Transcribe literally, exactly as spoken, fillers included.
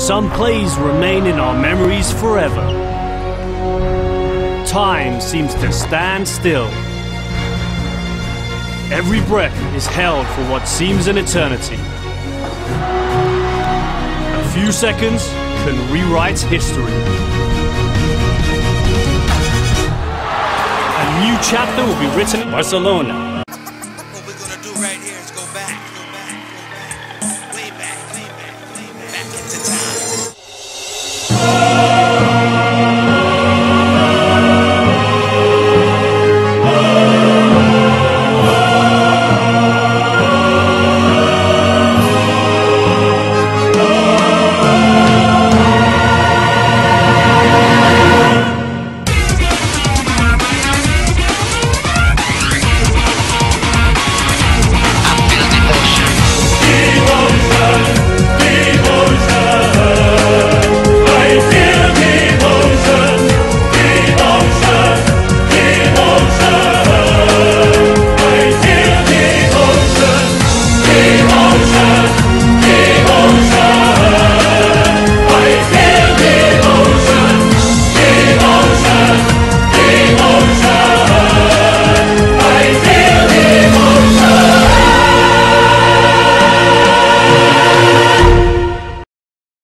some plays remain in our memories forever. Time seems to stand still. Every breath is held for what seems an eternity. A few seconds can rewrite history. A new chapter will be written in Barcelona.